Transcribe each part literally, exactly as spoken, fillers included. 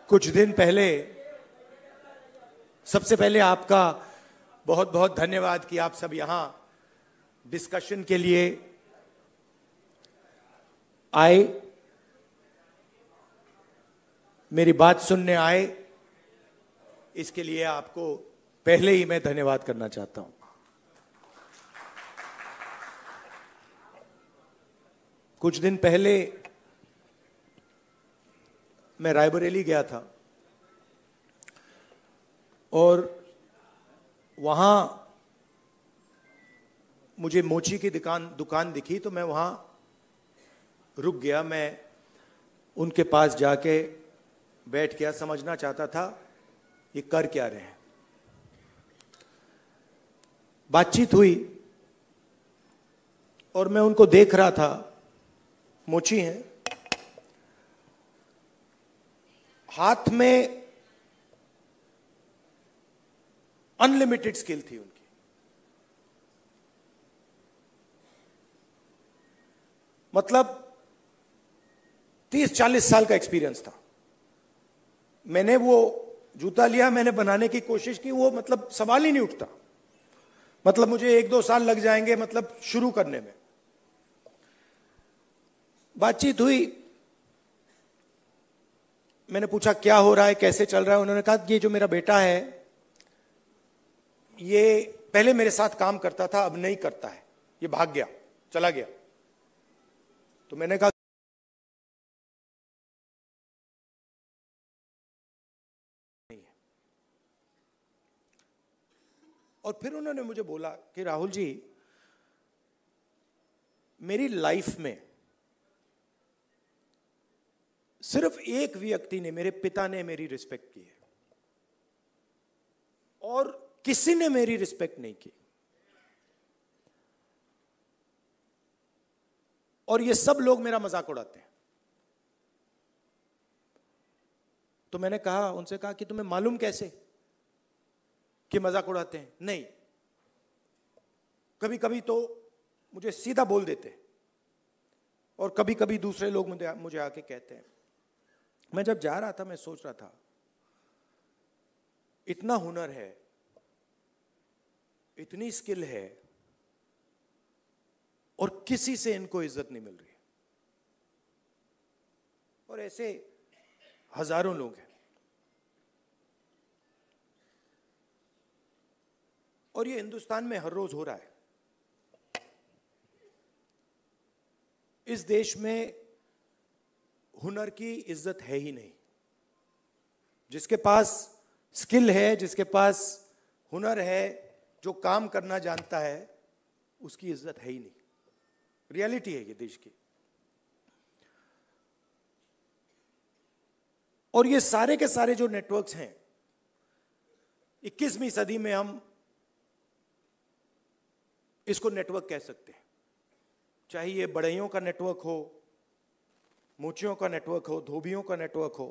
कुछ दिन पहले, सबसे पहले आपका बहुत बहुत धन्यवाद कि आप सब यहां डिस्कशन के लिए आए, मेरी बात सुनने आए। इसके लिए आपको पहले ही मैं धन्यवाद करना चाहता हूं। कुछ दिन पहले मैं रायबरेली गया था और वहां मुझे मोची की दुकान दुकान दिखी, तो मैं वहां रुक गया। मैं उनके पास जाके बैठ गया, समझना चाहता था ये कर क्या रहे हैं। बातचीत हुई और मैं उनको देख रहा था। मोची हैं, हाथ में अनलिमिटेड स्किल थी उनकी। मतलब तीस चालीस साल का एक्सपीरियंस था। मैंने वो जूता लिया, मैंने बनाने की कोशिश की, वो मतलब सवाल ही नहीं उठता। मतलब मुझे एक दो साल लग जाएंगे मतलब शुरू करने में। बातचीत हुई, मैंने पूछा क्या हो रहा है, कैसे चल रहा है। उन्होंने कहा ये जो मेरा बेटा है ये पहले मेरे साथ काम करता था, अब नहीं करता है, ये भाग गया, चला गया। तो मैंने कहा नहीं है। और फिर उन्होंने मुझे बोला कि राहुल जी, मेरी लाइफ में सिर्फ एक व्यक्ति ने, मेरे पिता ने मेरी रिस्पेक्ट की है और किसी ने मेरी रिस्पेक्ट नहीं की। और ये सब लोग मेरा मजाक उड़ाते हैं। तो मैंने कहा, उनसे कहा कि तुम्हें मालूम कैसे कि मजाक उड़ाते हैं? नहीं, कभी कभी तो मुझे सीधा बोल देते और कभी कभी दूसरे लोग मुझे मुझे आके कहते हैं। मैं जब जा रहा था मैं सोच रहा था इतना हुनर है, इतनी स्किल है और किसी से इनको इज्जत नहीं मिल रही। और ऐसे हजारों लोग हैं। और ये हिंदुस्तान में हर रोज हो रहा है। इस देश में हुनर की इज्जत है ही नहीं। जिसके पास स्किल है, जिसके पास हुनर है, जो काम करना जानता है, उसकी इज्जत है ही नहीं। रियलिटी है ये देश की। और ये सारे के सारे जो नेटवर्क्स हैं, इक्कीसवीं सदी में हम इसको नेटवर्क कह सकते हैं। चाहे ये बढ़इयों का नेटवर्क हो, मोचियों का नेटवर्क हो, धोबियों का नेटवर्क हो,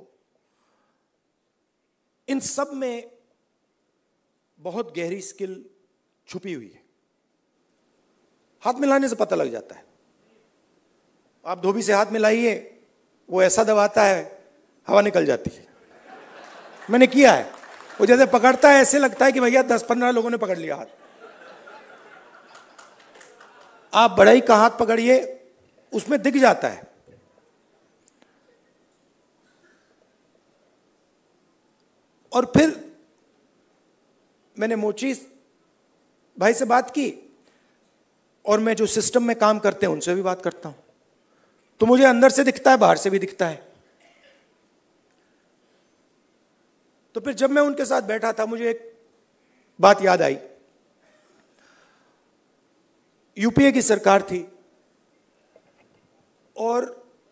इन सब में बहुत गहरी स्किल छुपी हुई है। हाथ मिलाने से पता लग जाता है। आप धोबी से हाथ मिलाइए, वो ऐसा दबाता है हवा निकल जाती है। मैंने किया है। वो जैसे पकड़ता है ऐसे लगता है कि भैया दस पंद्रह लोगों ने पकड़ लिया हाथ। आप बढ़ई का हाथ पकड़िए, उसमें दिख जाता है। और फिर मैंने मोची भाई से बात की और मैं जो सिस्टम में काम करते हैं उनसे भी बात करता हूं। तो मुझे अंदर से दिखता है, बाहर से भी दिखता है। तो फिर जब मैं उनके साथ बैठा था, मुझे एक बात याद आई। यूपीए की सरकार थी और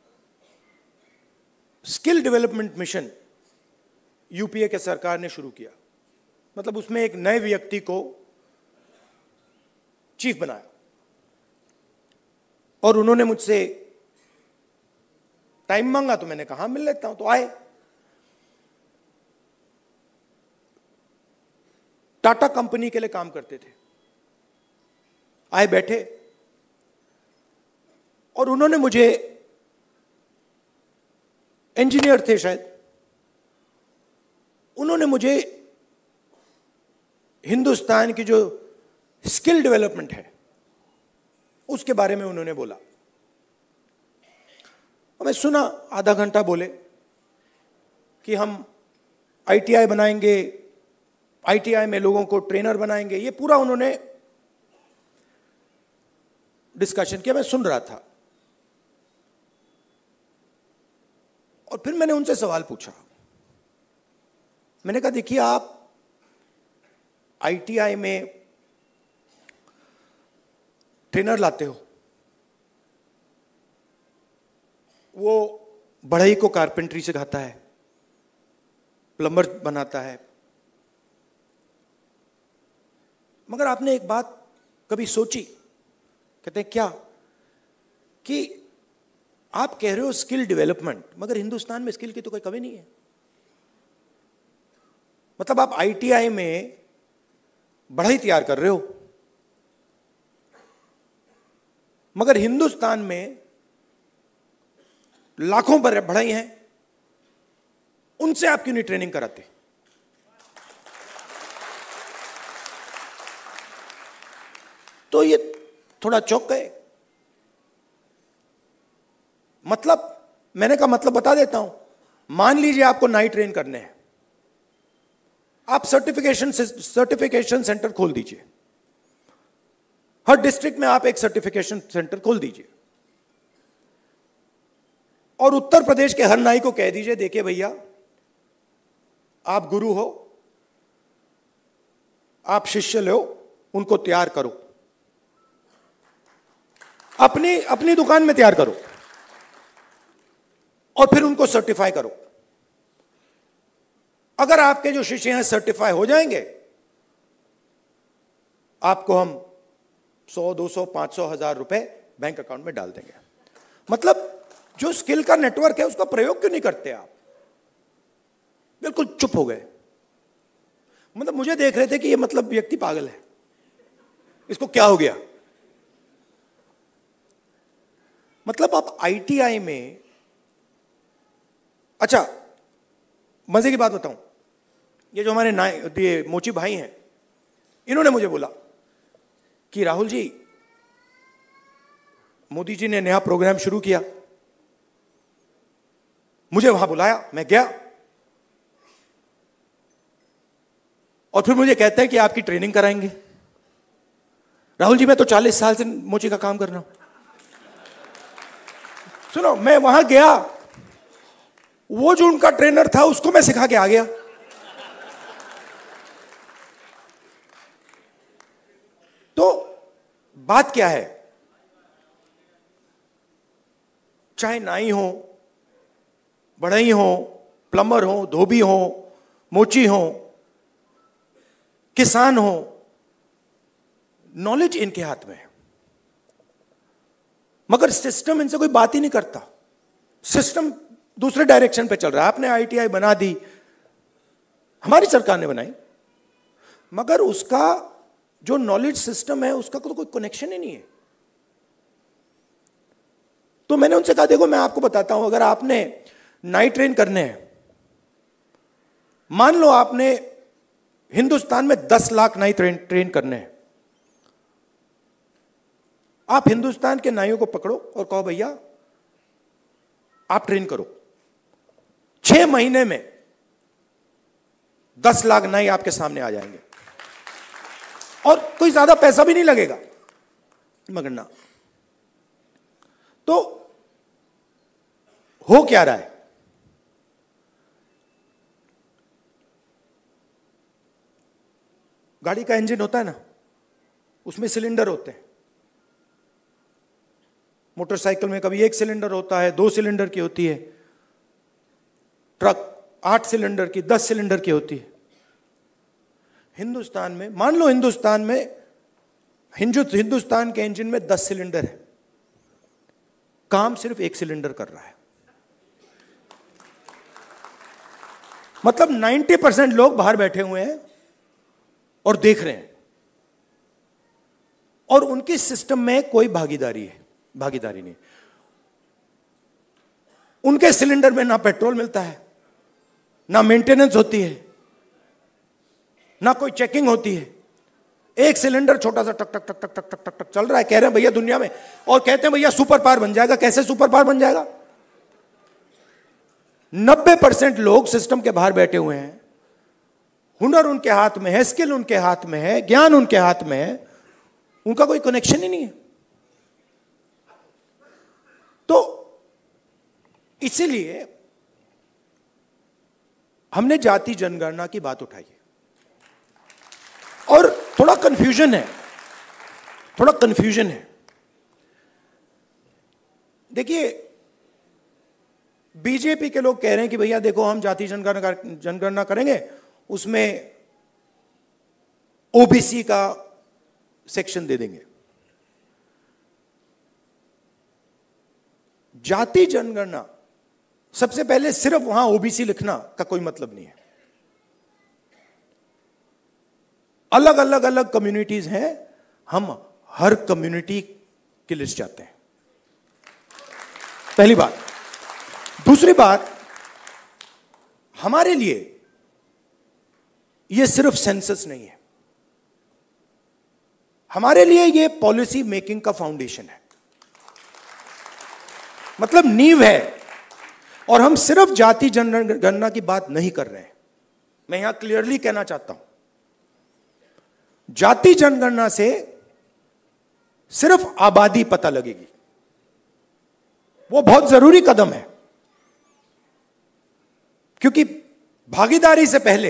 स्किल डेवलपमेंट मिशन यूपीए के सरकार ने शुरू किया। मतलब उसमें एक नए व्यक्ति को चीफ बनाया और उन्होंने मुझसे टाइम मांगा। तो मैंने कहा मिल लेता हूं। तो आए। टाटा कंपनी के लिए काम करते थे। आए, बैठे और उन्होंने मुझे, इंजीनियर थे शायद, उन्होंने मुझे हिंदुस्तान की जो स्किल डेवलपमेंट है उसके बारे में उन्होंने बोला। मैं सुना, आधा घंटा बोले कि हम आईटीआई बनाएंगे, आईटीआई में लोगों को ट्रेनर बनाएंगे, ये पूरा उन्होंने डिस्कशन किया। मैं सुन रहा था और फिर मैंने उनसे सवाल पूछा। मैंने कहा देखिए, आप आईटीआई में ट्रेनर लाते हो, वो बढ़ई को कारपेंटरी सिखाता है, प्लम्बर बनाता है, मगर आपने एक बात कभी सोची? कहते हैं क्या? कि आप कह रहे हो स्किल डेवलपमेंट, मगर हिंदुस्तान में स्किल की तो कोई कमी नहीं है। मतलब आप आईटीआई में बढ़ई तैयार कर रहे हो, मगर हिंदुस्तान में लाखों पर बढ़ई हैं, उनसे आप क्यों नहीं ट्रेनिंग कराते? तो ये थोड़ा चौंक गए। मतलब मैंने कहा मतलब बता देता हूं। मान लीजिए आपको नाई ट्रेन करने हैं, आप सर्टिफिकेशन सर्टिफिकेशन सेंटर खोल दीजिए। हर डिस्ट्रिक्ट में आप एक सर्टिफिकेशन सेंटर खोल दीजिए और उत्तर प्रदेश के हर नाई को कह दीजिए, देखिए भैया, आप गुरु हो, आप शिष्य लो, उनको तैयार करो, अपनी अपनी दुकान में तैयार करो और फिर उनको सर्टिफाई करो। अगर आपके जो शिष्य हैं सर्टिफाई हो जाएंगे, आपको हम सौ, दो सौ, पांच सौ, हजार रुपए बैंक अकाउंट में डाल देंगे। मतलब जो स्किल का नेटवर्क है उसका प्रयोग क्यों नहीं करते आप? बिल्कुल चुप हो गए। मतलब मुझे देख रहे थे कि ये मतलब व्यक्ति पागल है, इसको क्या हो गया। मतलब आप आईटीआई में, अच्छा मजे की बात बताऊं, ये जो हमारे नाय ये मोची भाई हैं, इन्होंने मुझे बोला कि राहुल जी, मोदी जी ने नया प्रोग्राम शुरू किया, मुझे वहां बुलाया, मैं गया और फिर मुझे कहते हैं कि आपकी ट्रेनिंग कराएंगे। राहुल जी, मैं तो चालीस साल से मोची का काम कर रहा हूं। सुनो, मैं वहां गया, वो जो उनका ट्रेनर था उसको मैं सिखा के आ गया। तो बात क्या है, चाहे नाई हो, बढ़ई हो, प्लम्बर हो, धोबी हो, मोची हो, किसान हो, नॉलेज इनके हाथ में है, मगर सिस्टम इनसे कोई बात ही नहीं करता। सिस्टम दूसरे डायरेक्शन पे चल रहा है। आपने आईटीआई बना दी, हमारी सरकार ने बनाई, मगर उसका जो नॉलेज सिस्टम है उसका तो कोई कनेक्शन ही नहीं है। तो मैंने उनसे कहा, देखो मैं आपको बताता हूं, अगर आपने नाई ट्रेन करने हैं, मान लो आपने हिंदुस्तान में दस लाख नाई ट्रेन ट्रेन करने हैं, आप हिंदुस्तान के नाइयों को पकड़ो और कहो भैया आप ट्रेन करो। छह महीने में दस लाख नाई आपके सामने आ जाएंगे और कोई ज्यादा पैसा भी नहीं लगेगा, मगर ना। तो हो क्या रहा है, गाड़ी का इंजन होता है ना, उसमें सिलेंडर होते हैं। मोटरसाइकिल में कभी एक सिलेंडर होता है, दो सिलेंडर की होती है, ट्रक आठ सिलेंडर की, दस सिलेंडर की होती है। हिंदुस्तान में, मान लो हिंदुस्तान में हिंदुस्तान के इंजन में दस सिलेंडर है, काम सिर्फ एक सिलेंडर कर रहा है। मतलब नब्बे परसेंट लोग बाहर बैठे हुए हैं और देख रहे हैं, और उनके सिस्टम में कोई भागीदारी है भागीदारी नहीं। उनके सिलेंडर में ना पेट्रोल मिलता है, ना मेंटेनेंस होती है, ना कोई चेकिंग होती है, एक सिलेंडर छोटा सा टक टक टक टक टक टक टक टक चल रहा है, कह रहे हैं भैया दुनिया में, और कहते हैं भैया सुपर पावर बन जाएगा। कैसे सुपर पावर बन जाएगा? नब्बे परसेंट लोग सिस्टम के बाहर बैठे हुए हैं, हुनर उनके हाथ में है, स्किल उनके हाथ में है, ज्ञान उनके हाथ में है, उनका कोई कनेक्शन ही नहीं है। तो इसीलिए हमने जाति जनगणना की बात उठाई है, और थोड़ा कंफ्यूजन है, थोड़ा कंफ्यूजन है। देखिए, बीजेपी के लोग कह रहे हैं कि भैया देखो हम जाति जनगणना जनगणना करेंगे, उसमें ओबीसी का सेक्शन दे देंगे। जाति जनगणना, सबसे पहले सिर्फ वहां ओबीसी लिखना का कोई मतलब नहीं है। अलग अलग अलग कम्युनिटीज हैं, हम हर कम्युनिटी की लिस्ट चाहते हैं, पहली बात। दूसरी बात, हमारे लिए यह सिर्फ सेंसस नहीं है, हमारे लिए यह पॉलिसी मेकिंग का फाउंडेशन है, मतलब नींव है। और हम सिर्फ जाति जनगणना की बात नहीं कर रहे हैं, मैं यहां क्लियरली कहना चाहता हूं, जाति जनगणना से सिर्फ आबादी पता लगेगी, वो बहुत जरूरी कदम है, क्योंकि भागीदारी से पहले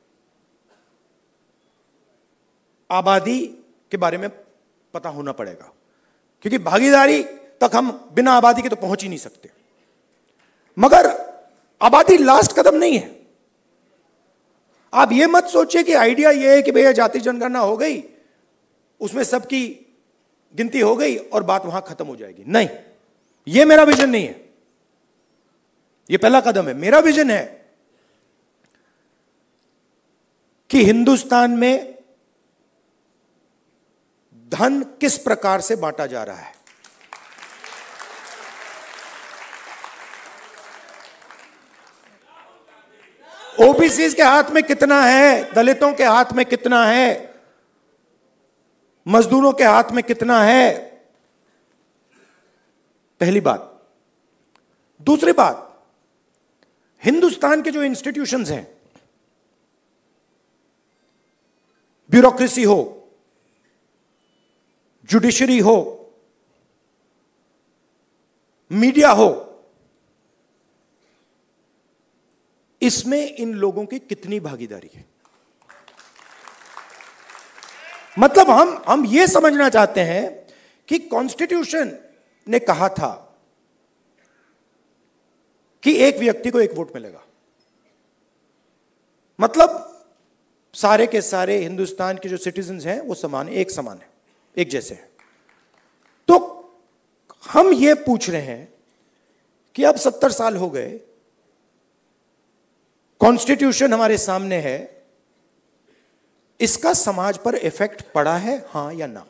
आबादी के बारे में पता होना पड़ेगा, क्योंकि भागीदारी तक हम बिना आबादी के तो पहुंच ही नहीं सकते। मगर आबादी लास्ट कदम नहीं है। आप यह मत सोचिए कि आइडिया यह है कि भैया जाति जनगणना हो गई, उसमें सबकी गिनती हो गई और बात वहां खत्म हो जाएगी। नहीं, यह मेरा विजन नहीं है, यह पहला कदम है। मेरा विजन है कि हिंदुस्तान में धन किस प्रकार से बांटा जा रहा है, ओबीसी के हाथ में कितना है, दलितों के हाथ में कितना है, मजदूरों के हाथ में कितना है, पहली बात। दूसरी बात, हिंदुस्तान के जो इंस्टीट्यूशंस हैं, ब्यूरोक्रेसी हो, जुडिशरी हो, मीडिया हो, इसमें इन लोगों की कितनी भागीदारी है। मतलब हम हम यह समझना चाहते हैं कि कॉन्स्टिट्यूशन ने कहा था कि एक व्यक्ति को एक वोट मिलेगा, मतलब सारे के सारे हिंदुस्तान के जो सिटीजन्स हैं वो समान, एक समान है, एक जैसे हैं। तो हम ये पूछ रहे हैं कि अब सत्तर साल हो गए, कॉन्स्टिट्यूशन हमारे सामने है, इसका समाज पर इफेक्ट पड़ा है, हां या ना,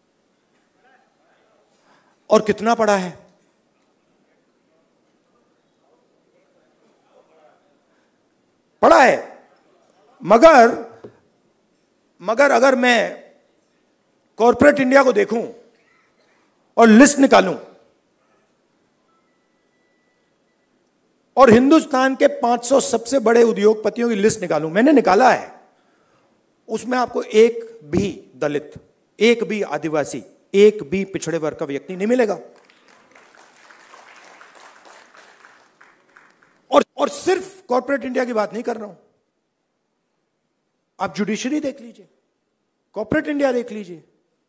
और कितना पड़ा है? पड़ा है। मगर मगर अगर मैं कॉर्पोरेट इंडिया को देखूं और लिस्ट निकालूं और हिंदुस्तान के पाँच सौ सबसे बड़े उद्योगपतियों की लिस्ट निकालूं, मैंने निकाला है, उसमें आपको एक भी दलित, एक भी आदिवासी, एक भी पिछड़े वर्ग का व्यक्ति नहीं मिलेगा। और और सिर्फ कॉर्पोरेट इंडिया की बात नहीं कर रहा हूं, आप जुडिशरी देख लीजिए, कॉर्पोरेट इंडिया देख लीजिए,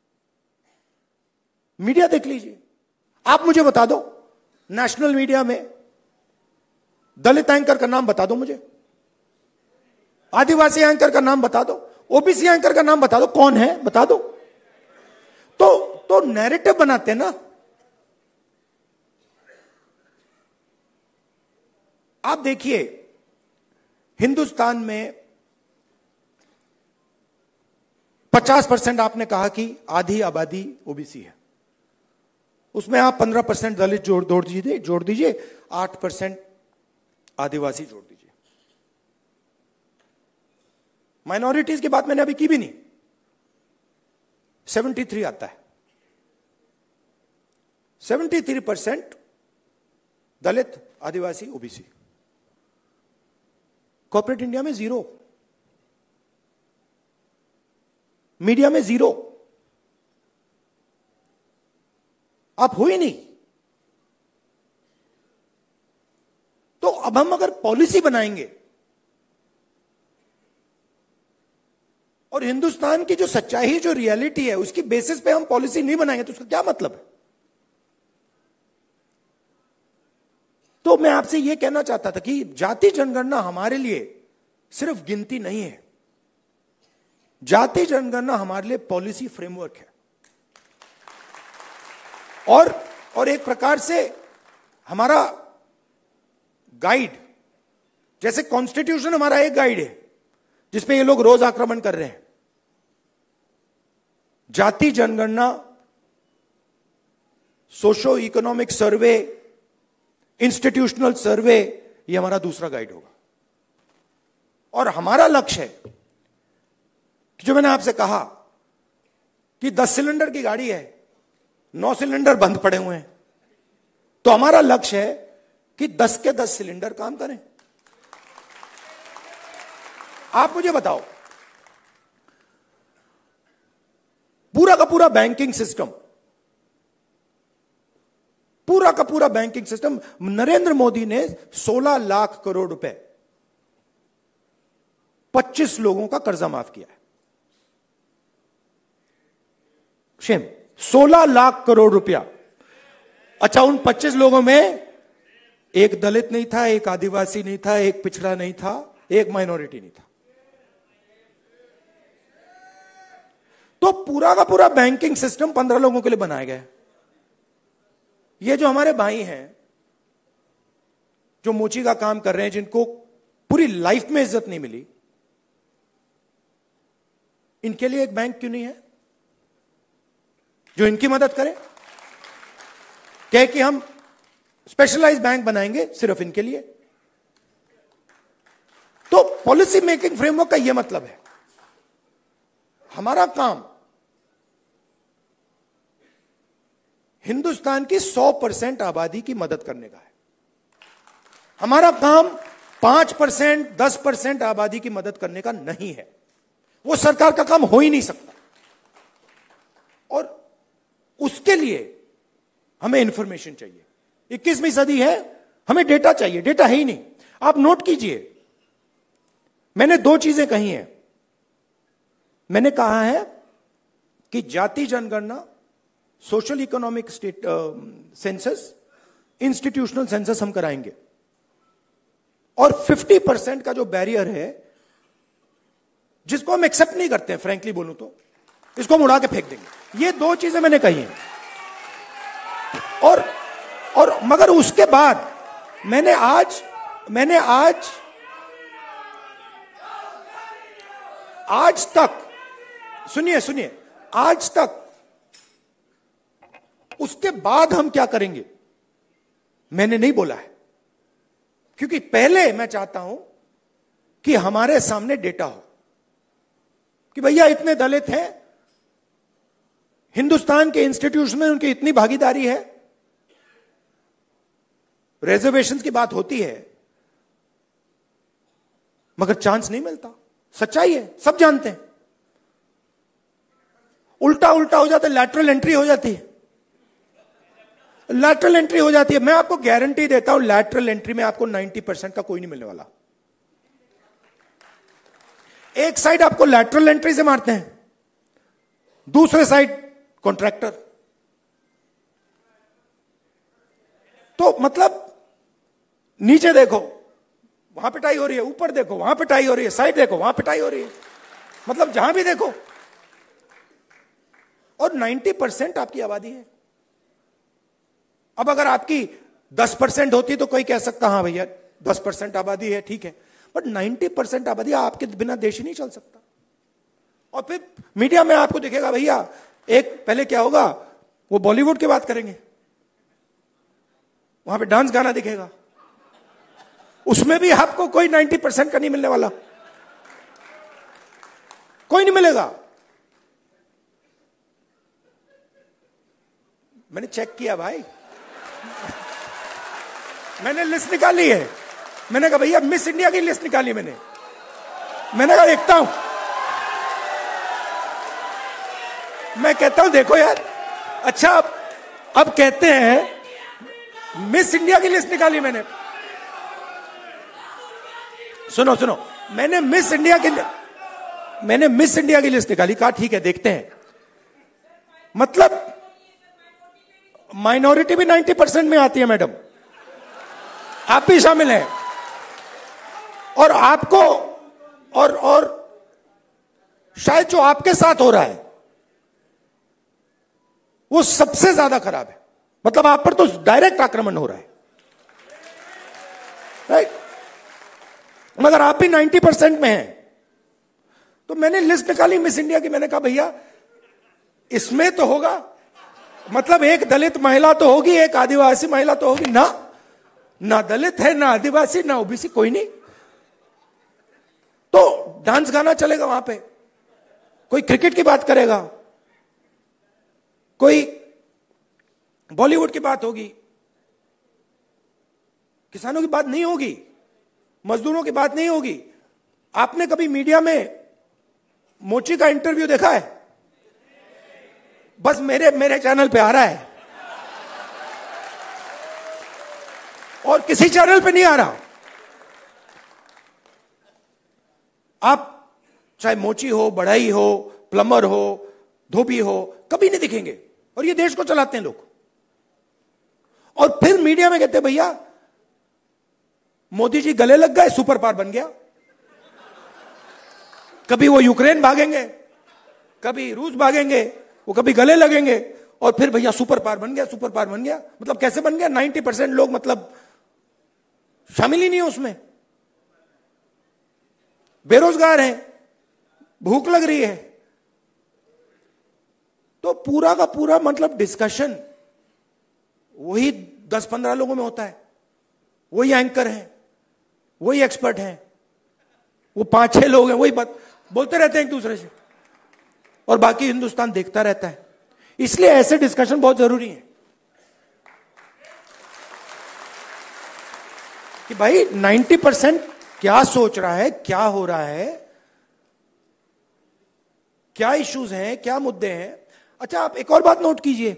मीडिया देख लीजिए। आप मुझे बता दो, नेशनल मीडिया में दलित एंकर का नाम बता दो मुझे, आदिवासी एंकर का नाम बता दो, ओबीसी एंकर का नाम बता दो, कौन है बता दो। तो तो नैरेटिव बनाते ना। आप देखिए, हिंदुस्तान में पचास परसेंट आपने कहा कि आधी आबादी ओबीसी है, उसमें आप पंद्रह परसेंट दलित जोड़ जोड़ दीजिए जोड़ दीजिए आठ परसेंट आदिवासी जोड़ दीजिए, माइनॉरिटीज की बात मैंने अभी की भी नहीं। सेवेंटी थ्री आता है, seventy three percent Dalit, Adivasi, OBC. Corporate India में जीरो, मीडिया में जीरो, आप हो ही नहीं। तो अब हम अगर पॉलिसी बनाएंगे और हिंदुस्तान की जो सच्चाई, जो रियलिटी है, उसकी बेसिस पे हम पॉलिसी नहीं बनाएंगे तो उसका क्या मतलब है? तो मैं आपसे यह कहना चाहता था कि जाति जनगणना हमारे लिए सिर्फ गिनती नहीं है, जाति जनगणना हमारे लिए पॉलिसी फ्रेमवर्क है और और एक प्रकार से हमारा गाइड। जैसे कॉन्स्टिट्यूशन हमारा एक गाइड है जिसपे ये लोग रोज आक्रमण कर रहे हैं, जाति जनगणना, socio economic survey, institutional survey, ये हमारा दूसरा गाइड होगा। और हमारा लक्ष्य है कि जो मैंने आपसे कहा कि दस सिलेंडर की गाड़ी है, नौ सिलेंडर बंद पड़े हुए हैं, तो हमारा लक्ष्य है कि दस के दस सिलेंडर काम करें। आप मुझे बताओ, पूरा का पूरा बैंकिंग सिस्टम, पूरा का पूरा बैंकिंग सिस्टम, नरेंद्र मोदी ने सोलह लाख करोड़ रुपए पच्चीस लोगों का कर्जा माफ किया है। शेम, सोलह लाख करोड़ रुपया। अच्छा, उन पच्चीस लोगों में एक दलित नहीं था, एक आदिवासी नहीं था, एक पिछड़ा नहीं था, एक माइनॉरिटी नहीं था। तो पूरा का पूरा बैंकिंग सिस्टम पंद्रह लोगों के लिए बनाया गया है। ये जो हमारे भाई हैं जो मोची का काम कर रहे हैं, जिनको पूरी लाइफ में इज्जत नहीं मिली, इनके लिए एक बैंक क्यों नहीं है जो इनकी मदद करे? कहे कि हम स्पेशलाइज्ड बैंक बनाएंगे सिर्फ इनके लिए। तो पॉलिसी मेकिंग फ्रेमवर्क का यह मतलब है, हमारा काम हिंदुस्तान की सौ परसेंट आबादी की मदद करने का है। हमारा काम पांच परसेंट, दस परसेंट आबादी की मदद करने का नहीं है। वो सरकार का काम हो ही नहीं सकता। और उसके लिए हमें इंफॉर्मेशन चाहिए। इक्कीसवीं सदी है, हमें डेटा चाहिए। डेटा है ही नहीं। आप नोट कीजिए, मैंने दो चीजें कही हैं। मैंने कहा है कि जाति जनगणना, social economic state census, institutional census हम कराएंगे, और पचास परसेंट का जो बैरियर है जिसको हम एक्सेप्ट नहीं करते हैं, फ्रैंकली बोलूं तो इसको हम उड़ा के फेंक देंगे। ये दो चीजें मैंने कही हैं। और और मगर उसके बाद मैंने आज मैंने आज आज तक सुनिए सुनिए आज तक उसके बाद हम क्या करेंगे मैंने नहीं बोला है, क्योंकि पहले मैं चाहता हूं कि हमारे सामने डेटा हो कि भैया इतने दलित हैं, हिंदुस्तान के इंस्टीट्यूशन में उनकी इतनी भागीदारी है। रिजर्वेशंस की बात होती है मगर चांस नहीं मिलता। सच्चाई है, सब जानते हैं। उल्टा उल्टा हो जाता है, लैटरल एंट्री हो जाती है, लैटरल एंट्री हो जाती है। मैं आपको गारंटी देता हूं, लैटरल एंट्री में आपको नब्बे परसेंट का कोई नहीं मिलने वाला। एक साइड आपको लैटरल एंट्री से मारते हैं, दूसरे साइड कॉन्ट्रैक्टर। तो मतलब नीचे देखो वहां पिटाई हो रही है, ऊपर देखो वहां पिटाई हो रही है, साइड देखो वहां पिटाई हो रही है, मतलब जहां भी देखो। और नब्बे परसेंट आपकी आबादी है। अब अगर आपकी दस परसेंट होती तो कोई कह सकता हाँ भैया दस परसेंट आबादी है, ठीक है, बट नब्बे परसेंट आबादी, आपके बिना देश ही नहीं चल सकता। और फिर मीडिया में आपको दिखेगा भैया, एक पहले क्या होगा, वो बॉलीवुड की बात करेंगे, वहां पे डांस गाना दिखेगा, उसमें भी आपको कोई नब्बे परसेंट का नहीं मिलने वाला। कोई नहीं मिलेगा। मैंने चेक किया भाई, मैंने लिस्ट निकाली है। मैंने कहा भैया मिस इंडिया की लिस्ट निकाली मैंने मैंने कहा देखता हूं। मैं कहता हूं देखो यार, अच्छा अब अब कहते हैं मिस इंडिया की लिस्ट निकाली मैंने। सुनो सुनो, मैंने मिस इंडिया की मैंने मिस इंडिया की लिस्ट निकाली। कहा ठीक है देखते हैं। मतलब माइनॉरिटी भी नाइन्टी परसेंट में आती है मैडम, आप भी शामिल हैं। और आपको और और शायद जो आपके साथ हो रहा है वो सबसे ज्यादा खराब है। मतलब आप पर तो डायरेक्ट आक्रमण हो रहा है, राइट? मगर आप भी नाइन्टी परसेंट में हैं। तो मैंने लिस्ट निकाली मिस इंडिया की। मैंने कहा भैया इसमें तो होगा, मतलब एक दलित महिला तो होगी, एक आदिवासी महिला तो होगी ना। ना दलित है, ना आदिवासी, ना ओबीसी, कोई नहीं। तो डांस गाना चलेगा वहां पे, कोई क्रिकेट की बात करेगा, कोई बॉलीवुड की बात होगी, किसानों की बात नहीं होगी, मजदूरों की बात नहीं होगी। आपने कभी मीडिया में मोची का इंटरव्यू देखा है? बस मेरे मेरे चैनल पे आ रहा है और किसी चैनल पे नहीं आ रहा। आप चाहे मोची हो, बढ़ई हो, प्लम्बर हो, धोबी हो, कभी नहीं दिखेंगे। और ये देश को चलाते हैं लोग। और फिर मीडिया में कहते हैं भैया मोदी जी गले लग गए, सुपर पावर बन गया। कभी वो यूक्रेन भागेंगे, कभी रूस भागेंगे, वो कभी गले लगेंगे और फिर भैया सुपर पावर बन गया, सुपर पावर बन गया। मतलब कैसे बन गया? नाइन्टी परसेंट लोग मतलब शामिल ही नहीं है उसमें, बेरोजगार हैं, भूख लग रही है। तो पूरा का पूरा मतलब डिस्कशन वही दस पंद्रह लोगों में होता है। वही एंकर हैं, वही एक्सपर्ट हैं, वो पांच छह लोग हैं, वही बात बोलते रहते हैं एक दूसरे से, और बाकी हिंदुस्तान देखता रहता है। इसलिए ऐसे डिस्कशन बहुत जरूरी है कि भाई नाइन्टी परसेंट क्या सोच रहा है, क्या हो रहा है, क्या इश्यूज हैं, क्या मुद्दे हैं। अच्छा आप एक और बात नोट कीजिए,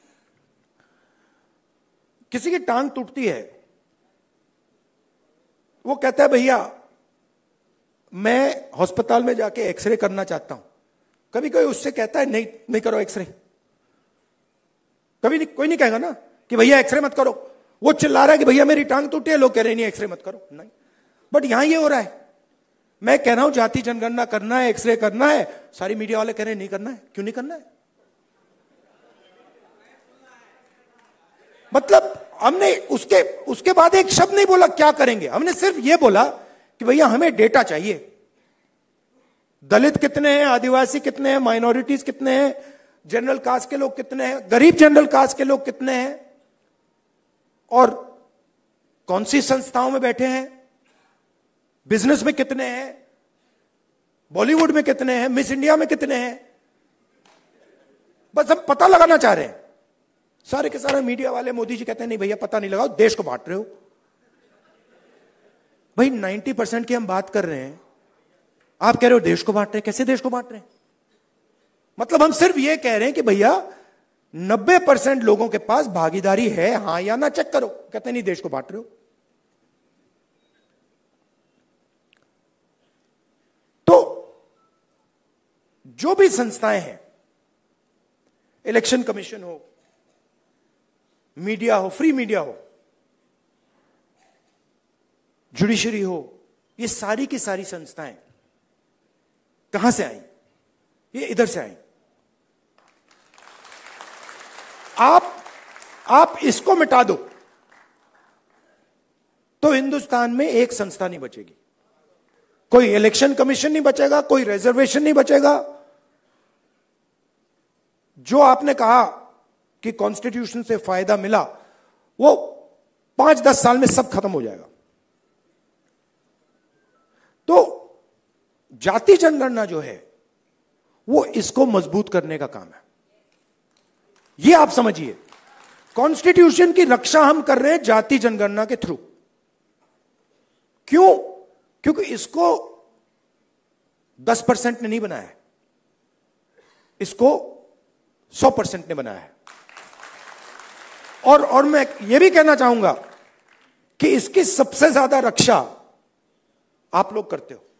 किसी की टांग टूटती है, वो कहता है भैया मैं अस्पताल में जाके एक्सरे करना चाहता हूं। कभी कोई उससे कहता है नहीं नहीं करो एक्सरे? कभी नहीं, कोई नहीं कहेगा ना कि भैया एक्सरे मत करो। वो चिल्ला रहा है कि भैया मेरी टांग टूटी है, लोग कह रहे नहीं एक्सरे मत करो। नहीं, बट यहां ये हो रहा है, मैं कह रहा हूं जाति जनगणना करना है, एक्सरे करना है, सारी मीडिया वाले कह रहे नहीं करना है। क्यों नहीं करना है? मतलब हमने उसके उसके बाद एक शब्द नहीं बोला क्या करेंगे, हमने सिर्फ यह बोला कि भैया हमें डेटा चाहिए। दलित कितने हैं, आदिवासी कितने हैं, माइनॉरिटीज कितने हैं, जनरल कास्ट के लोग कितने हैं, गरीब जनरल कास्ट के लोग कितने हैं, और कौन सी संस्थाओं में बैठे हैं, बिजनेस में कितने हैं, बॉलीवुड में कितने हैं, मिस इंडिया में कितने हैं। बस हम पता लगाना चाह रहे हैं। सारे के सारे मीडिया वाले, मोदी जी कहते हैं नहीं भैया पता नहीं लगाओ, देश को बांट रहे हो। भाई नाइन्टी परसेंट की हम बात कर रहे हैं, आप कह रहे हो देश को बांट रहे हैं। कैसे देश को बांट रहे हैं? मतलब हम सिर्फ ये कह रहे हैं कि भैया नब्बे परसेंट लोगों के पास भागीदारी है, हां या ना, चेक करो। कहते नहीं देश को बांट रहे हो। तो जो भी संस्थाएं हैं, इलेक्शन कमीशन हो, मीडिया हो, फ्री मीडिया हो, जुडिशरी हो, ये सारी की सारी संस्थाएं कहां से आई? ये इधर से आई। आप आप इसको मिटा दो तो हिंदुस्तान में एक संस्था नहीं बचेगी। कोई इलेक्शन कमीशन नहीं बचेगा, कोई रिजर्वेशन नहीं बचेगा। जो आपने कहा कि कॉन्स्टिट्यूशन से फायदा मिला, वो पांच दस साल में सब खत्म हो जाएगा। तो जाति जनगणना जो है वो इसको मजबूत करने का काम है। ये आप समझिए, कॉन्स्टिट्यूशन की रक्षा हम कर रहे हैं जाति जनगणना के थ्रू। क्यों? क्योंकि इसको दस परसेंट ने नहीं बनाया है, इसको सौ परसेंट ने बनाया है। और और मैं ये भी कहना चाहूंगा कि इसकी सबसे ज्यादा रक्षा आप लोग करते हो।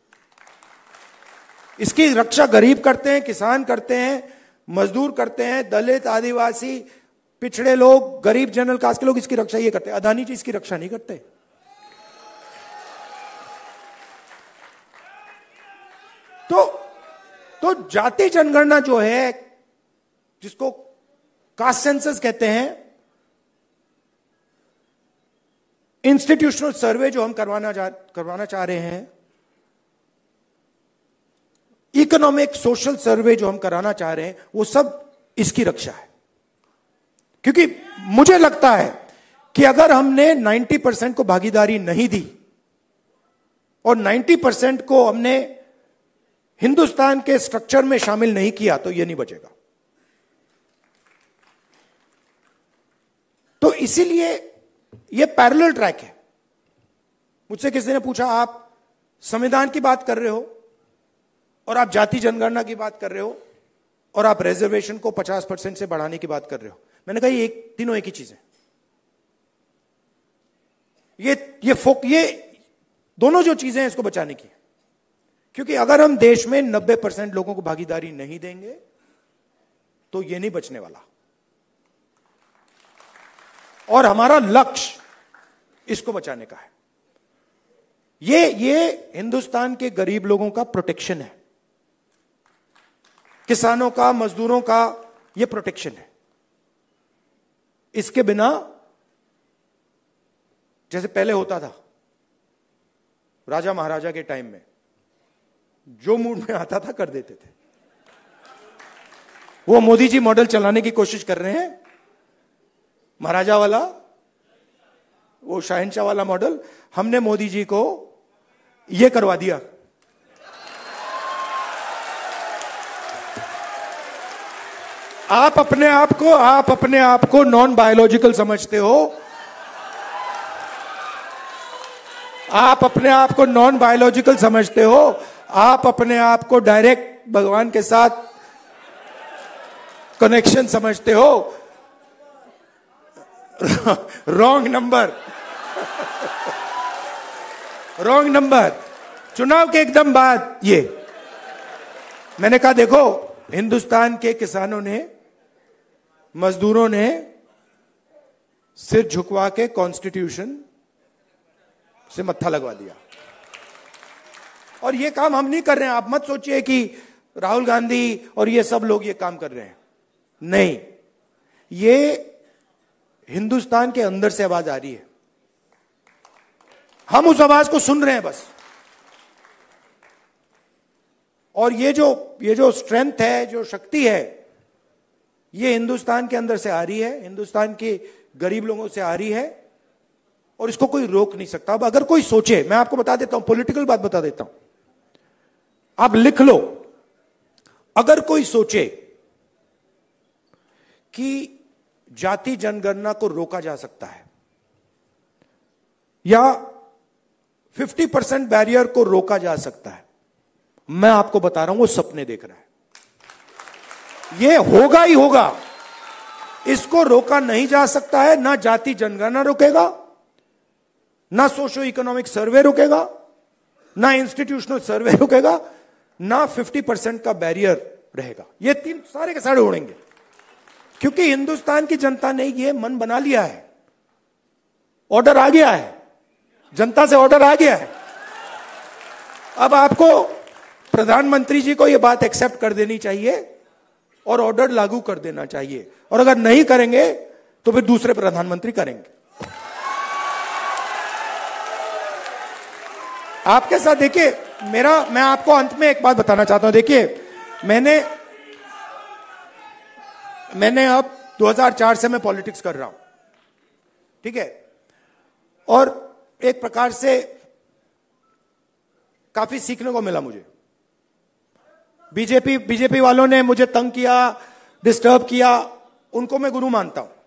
इसकी रक्षा गरीब करते हैं, किसान करते हैं, मजदूर करते हैं, दलित, आदिवासी, पिछड़े लोग, गरीब, जनरल कास्ट के लोग इसकी रक्षा ये करते हैं। अदानी जी इसकी रक्षा नहीं करते। तो तो जाति जनगणना जो है, जिसको कास्ट सेंसस कहते हैं, इंस्टीट्यूशनल सर्वे जो हम करवाना जा करवाना चाह रहे हैं, इकोनॉमिक सोशल सर्वे जो हम कराना चाह रहे हैं, वो सब इसकी रक्षा है। क्योंकि मुझे लगता है कि अगर हमने नब्बे परसेंट को भागीदारी नहीं दी और नब्बे परसेंट को हमने हिंदुस्तान के स्ट्रक्चर में शामिल नहीं किया तो यह नहीं बचेगा। तो इसीलिए यह पैरेलल ट्रैक है। मुझसे किसी ने पूछा, आप संविधान की बात कर रहे हो और आप जाति जनगणना की बात कर रहे हो और आप रिजर्वेशन को पचास परसेंट से बढ़ाने की बात कर रहे हो। मैंने कहा ये एक तीनों एक ही चीज है। ये ये फोक ये दोनों जो चीजें हैं इसको बचाने की। क्योंकि अगर हम देश में नब्बे परसेंट लोगों को भागीदारी नहीं देंगे तो ये नहीं बचने वाला। और हमारा लक्ष्य इसको बचाने का है। ये ये हिंदुस्तान के गरीब लोगों का प्रोटेक्शन है, किसानों का, मजदूरों का ये प्रोटेक्शन है। इसके बिना जैसे पहले होता था राजा महाराजा के टाइम में, जो मूड में आता था कर देते थे। वो मोदी जी मॉडल चलाने की कोशिश कर रहे हैं, महाराजा वाला, वो शहंशाह वाला मॉडल। हमने मोदी जी को ये करवा दिया। आप अपने आप को आप अपने आप को नॉन बायोलॉजिकल समझते हो, आप अपने आप को नॉन बायोलॉजिकल समझते हो, आप अपने आप को डायरेक्ट भगवान के साथ कनेक्शन समझते हो। Wrong number, wrong number. चुनाव के एकदम बाद ये मैंने कहा, देखो हिंदुस्तान के किसानों ने, मजदूरों ने सिर झुकवा के कॉन्स्टिट्यूशन से मत्था लगवा दिया। और ये काम हम नहीं कर रहे हैं। आप मत सोचिए कि राहुल गांधी और ये सब लोग ये काम कर रहे हैं। नहीं, ये हिंदुस्तान के अंदर से आवाज आ रही है, हम उस आवाज को सुन रहे हैं बस। और ये जो ये जो स्ट्रेंथ है, जो शक्ति है, ये हिंदुस्तान के अंदर से आ रही है, हिंदुस्तान के गरीब लोगों से आ रही है, और इसको कोई रोक नहीं सकता। अब अगर कोई सोचे, मैं आपको बता देता हूं, पॉलिटिकल बात बता देता हूं, आप लिख लो। अगर कोई सोचे कि जाति जनगणना को रोका जा सकता है या पचास परसेंट बैरियर को रोका जा सकता है, मैं आपको बता रहा हूं वो सपने देख रहा है। ये होगा ही होगा, इसको रोका नहीं जा सकता है। ना जाति जनगणना रोकेगा, ना सोशो इकोनॉमिक सर्वे रोकेगा, ना इंस्टीट्यूशनल सर्वे रोकेगा, ना पचास परसेंट का बैरियर रहेगा। ये तीन सारे के सारे उड़ेंगे, क्योंकि हिंदुस्तान की जनता ने ये मन बना लिया है। ऑर्डर आ गया है, जनता से ऑर्डर आ गया है। अब आपको, प्रधानमंत्री जी को यह बात एक्सेप्ट कर देनी चाहिए और ऑर्डर लागू कर देना चाहिए। और अगर नहीं करेंगे तो फिर दूसरे प्रधानमंत्री करेंगे। आपके साथ देखिए, मेरा मैं आपको अंत में एक बात बताना चाहता हूं। देखिए, मैंने मैंने अब दो हज़ार चार से मैं पॉलिटिक्स कर रहा हूं, ठीक है, और एक प्रकार से काफी सीखने को मिला मुझे। बीजेपी बीजेपी वालों ने मुझे तंग किया, डिस्टर्ब किया, उनको मैं गुरु मानता हूं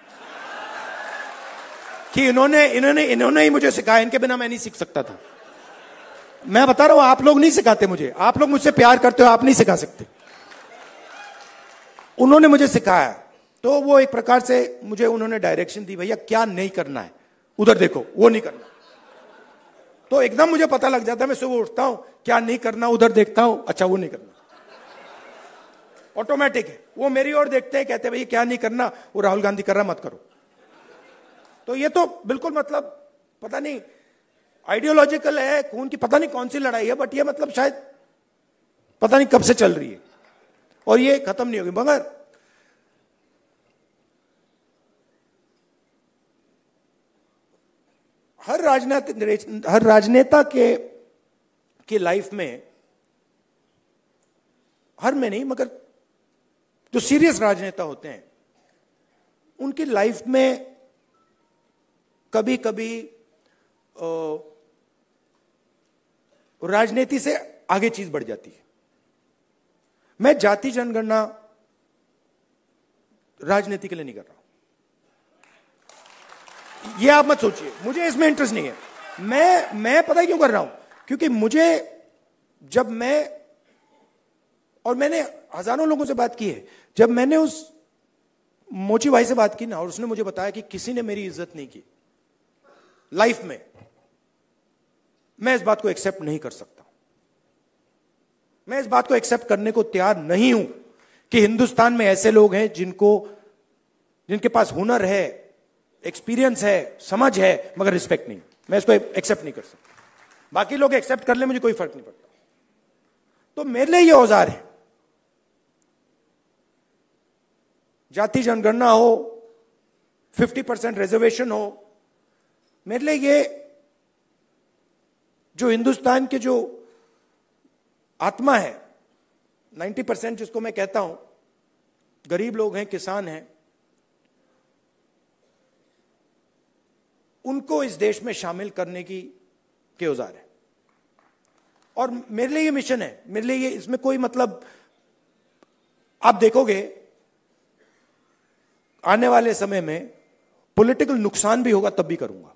कि इन्होंने इन्होंने इन्होंने ही मुझे सिखाया, इनके बिना मैं नहीं सीख सकता था। मैं बता रहा हूं, आप लोग नहीं सिखाते मुझे, आप लोग मुझसे प्यार करते हो, आप नहीं सिखा सकते। उन्होंने मुझे सिखाया, तो वो एक प्रकार से मुझे उन्होंने डायरेक्शन दी, भैया क्या नहीं करना है, उधर देखो, वो नहीं करना। तो एकदम मुझे पता लग जाता है, मैं सुबह उठता हूं, क्या नहीं करना, उधर देखता हूं, अच्छा वो नहीं करना, ऑटोमेटिक है। वो मेरी ओर देखते हैं, कहते हैं भैया क्या नहीं करना, वो राहुल गांधी कर रहा, मत करो। तो ये तो बिल्कुल मतलब पता नहीं आइडियोलॉजिकल है, खून की पता नहीं कौन सी लड़ाई है, बट ये मतलब शायद पता नहीं कब से चल रही है और ये खत्म नहीं होगी। मगर हर राजनीतिक हर राजनेता के की लाइफ में, हर में नहीं मगर जो सीरियस राजनेता होते हैं उनकी लाइफ में कभी कभी राजनीति से आगे चीज बढ़ जाती है। मैं जाति जनगणना राजनीति के लिए नहीं कर रहा हूं, ये आप मत सोचिए, मुझे इसमें इंटरेस्ट नहीं है। मैं मैं पता है क्यों कर रहा हूं, क्योंकि मुझे जब मैं, और मैंने हजारों लोगों से बात की है, जब मैंने उस मोची भाई से बात की ना, और उसने मुझे बताया कि किसी ने मेरी इज्जत नहीं की लाइफ में, मैं इस बात को एक्सेप्ट नहीं कर सकता। मैं इस बात को एक्सेप्ट करने को तैयार नहीं हूं कि हिंदुस्तान में ऐसे लोग हैं जिनको जिनके पास हुनर है, एक्सपीरियंस है, समझ है, मगर रिस्पेक्ट नहीं। मैं इसको एक्सेप्ट नहीं कर सकता। बाकी लोग एक्सेप्ट कर ले, मुझे कोई फर्क नहीं पड़ता। तो मेरे लिए ये औजार है, जाति जनगणना हो, फिफ्टी परसेंट रिजर्वेशन हो, मेरे लिए ये जो हिंदुस्तान के जो आत्मा है, नाइन्टी परसेंट जिसको मैं कहता हूं, गरीब लोग हैं, किसान हैं, उनको इस देश में शामिल करने की के औजार है। और मेरे लिए ये मिशन है, मेरे लिए ये, इसमें कोई मतलब, आप देखोगे आने वाले समय में पॉलिटिकल नुकसान भी होगा तब भी करूंगा,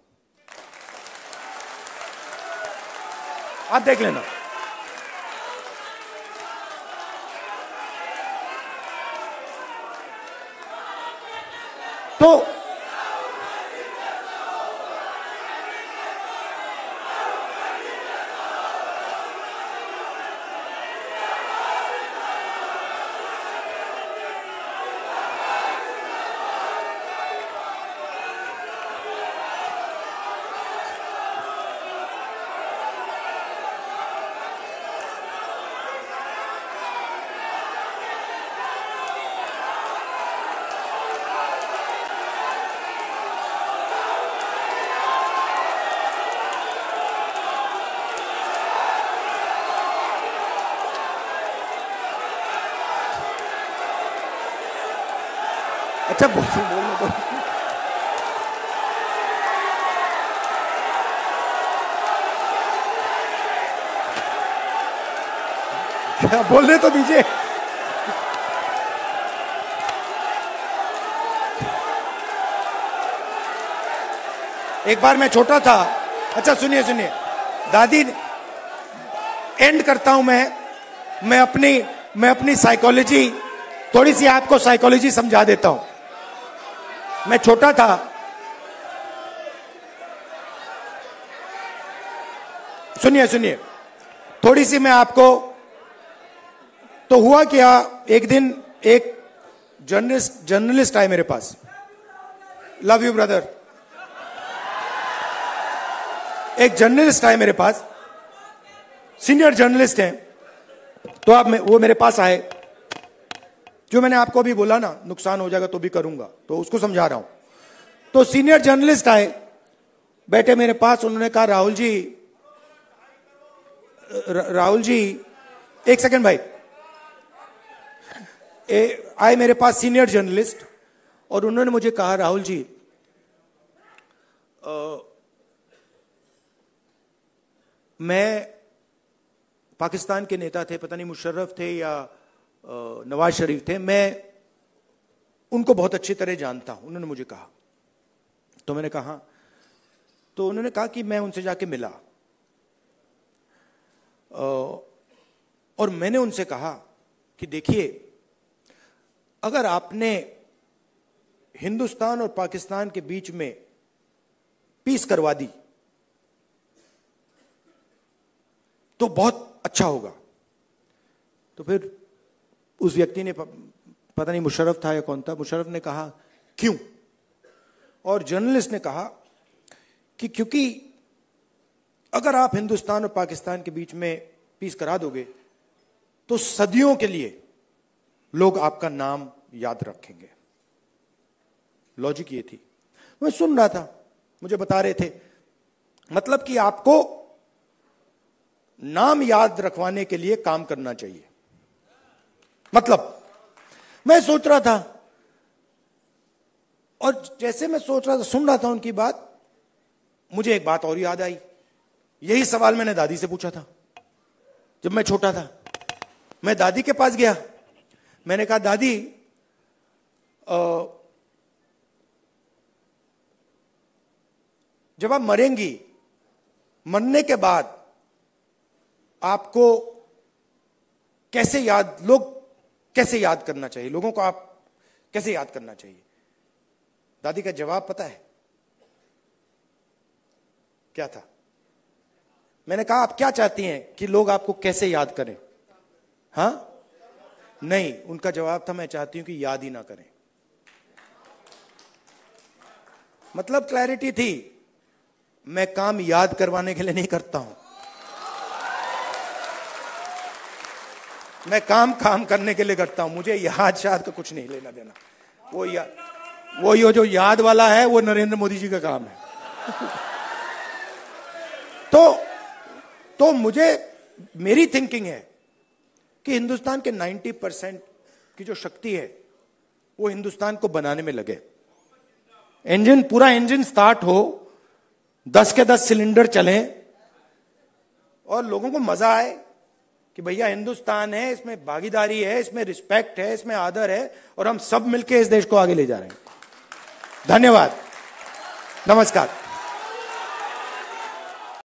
आप देख लेना। तो अच्छा बोल बोलने दो। क्या बोलने तो दीजिए। एक बार मैं छोटा था, अच्छा सुनिए सुनिए, दादी, एंड करता हूं मैं मैं अपनी मैं अपनी साइकोलॉजी, थोड़ी सी आपको साइकोलॉजी समझा देता हूं। मैं छोटा था, सुनिए सुनिए थोड़ी सी मैं आपको, तो हुआ क्या, एक दिन एक जर्नलिस्ट जर्नलिस्ट आए मेरे पास, लव यू ब्रदर, एक जर्नलिस्ट आए मेरे पास, सीनियर जर्नलिस्ट हैं, तो आप वो मेरे पास आए, जो मैंने आपको अभी बोला ना, नुकसान हो जाएगा तो भी करूंगा, तो उसको समझा रहा हूं। तो सीनियर जर्नलिस्ट आए, बैठे मेरे पास, उन्होंने कहा राहुल जी, राहुल जी एक सेकंड भाई, ए, आए मेरे पास सीनियर जर्नलिस्ट, और उन्होंने मुझे कहा राहुल जी, आ, मैं पाकिस्तान के नेता थे, पता नहीं मुशर्रफ थे या नवाज शरीफ थे, मैं उनको बहुत अच्छी तरह जानता हूं। उन्होंने मुझे कहा, तो मैंने कहा, तो उन्होंने कहा कि मैं उनसे जाके मिला और मैंने उनसे कहा कि देखिए, अगर आपने हिंदुस्तान और पाकिस्तान के बीच में पीस करवा दी तो बहुत अच्छा होगा। तो फिर उस व्यक्ति ने, पता नहीं मुशर्रफ था या कौन था, मुशर्रफ ने कहा क्यों? और जर्नलिस्ट ने कहा कि क्योंकि अगर आप हिंदुस्तान और पाकिस्तान के बीच में पीस करा दोगे तो सदियों के लिए लोग आपका नाम याद रखेंगे। लॉजिक ये थी। मैं सुन रहा था, मुझे बता रहे थे, मतलब कि आपको नाम याद रखवाने के लिए काम करना चाहिए। मतलब मैं सोच रहा था, और जैसे मैं सोच रहा था, सुन रहा था उनकी बात, मुझे एक बात और याद आई। यही सवाल मैंने दादी से पूछा था जब मैं छोटा था। मैं दादी के पास गया, मैंने कहा दादी, आ, जब आप मरेंगी, मरने के बाद आपको कैसे याद, लोग कैसे याद करना चाहिए, लोगों को आप कैसे याद करना चाहिए? दादी का जवाब पता है क्या था? मैंने कहा आप क्या चाहती हैं कि लोग आपको कैसे याद करें? हाँ, नहीं, उनका जवाब था मैं चाहती हूं कि याद ही ना करें। मतलब क्लैरिटी थी, मैं काम याद करवाने के लिए नहीं करता हूं, मैं काम काम करने के लिए करता हूं। मुझे याद शाद का कुछ नहीं लेना देना। वो या, वो यो जो याद वाला है वो नरेंद्र मोदी जी का काम है। तो तो मुझे, मेरी थिंकिंग है कि हिंदुस्तान के नब्बे परसेंट की जो शक्ति है वो हिंदुस्तान को बनाने में लगे। इंजन, पूरा इंजन स्टार्ट हो, दस के दस सिलेंडर चलें और लोगों को मजा आए कि भैया हिंदुस्तान है, इसमें भागीदारी है, इसमें रिस्पेक्ट है, इसमें आदर है, और हम सब मिलकर इस देश को आगे ले जा रहे हैं। धन्यवाद, नमस्कार।